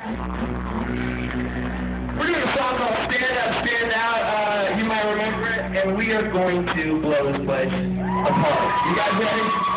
We're doing a song called Stand Up, Stand Out. You might remember it, and we are going to blow this place apart. You guys ready?